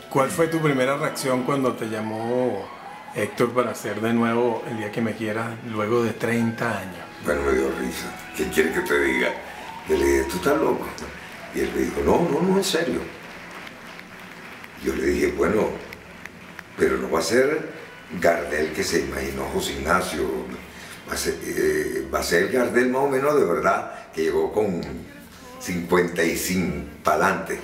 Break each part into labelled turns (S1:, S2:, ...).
S1: ¿Cuál fue tu primera reacción cuando te llamó Héctor para hacer de nuevo El día que me quieras luego de 30 años?
S2: Bueno, me dio risa. ¿Qué quiere que te diga? Yo le dije, ¿tú estás loco? Y él me dijo, no, en serio. Yo le dije, bueno, pero no va a ser Gardel que se imaginó José Ignacio. Va a ser el Gardel más o menos de verdad, que llegó con 55 para adelante.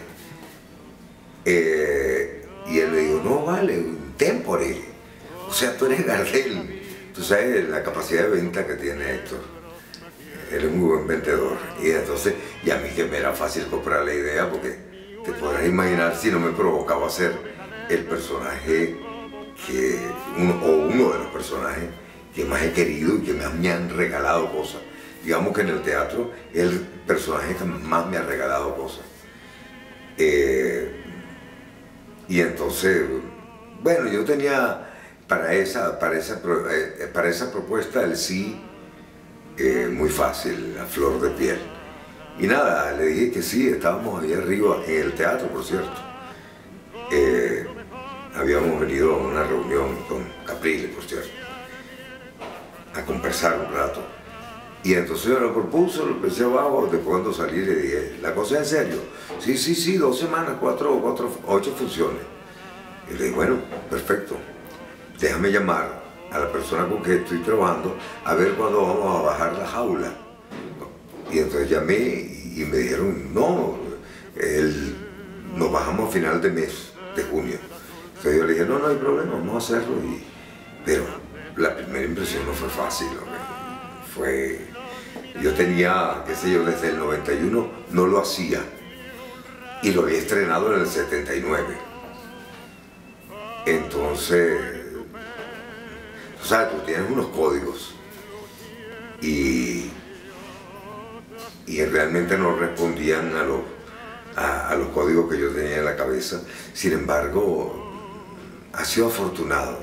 S2: Y él le dijo, no vale, un tempore. O sea, tú eres Gardel. Tú sabes la capacidad de venta que tiene Héctor. Él es muy buen vendedor. Y entonces, y a mí que me era fácil comprar la idea, porque te podrás imaginar si no me provocaba ser el personaje uno de los personajes que más he querido y que más me han regalado cosas. Digamos que en el teatro es el personaje que más me ha regalado cosas. Y entonces, bueno, yo tenía para esa propuesta el sí muy fácil, a flor de piel. Y nada, le dije que sí, estábamos ahí arriba en el teatro, por cierto. Habíamos venido a una reunión con Capriles, por cierto, a conversar un rato. Y entonces yo lo propuso, lo pensé abajo, después cuando salí le dije, ¿la cosa es en serio? Sí, 2 semanas, 8 funciones. Y le dije, bueno, perfecto, déjame llamar a la persona con que estoy trabajando a ver cuándo vamos a bajar la jaula. Y entonces llamé y me dijeron, no, nos bajamos a final de mes, de junio. Entonces yo le dije, no hay problema, vamos a hacerlo. Pero la primera impresión no fue fácil, yo tenía, qué sé yo, desde el 91 no lo hacía y lo había estrenado en el 79. Entonces, tú sabes, tú tienes unos códigos y realmente no respondían a los códigos que yo tenía en la cabeza. Sin embargo, ha sido afortunado.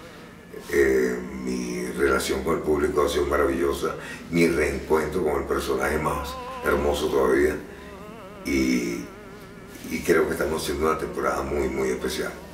S2: Mi relación con el público ha sido maravillosa, mi reencuentro con el personaje más hermoso todavía y creo que estamos haciendo una temporada muy especial.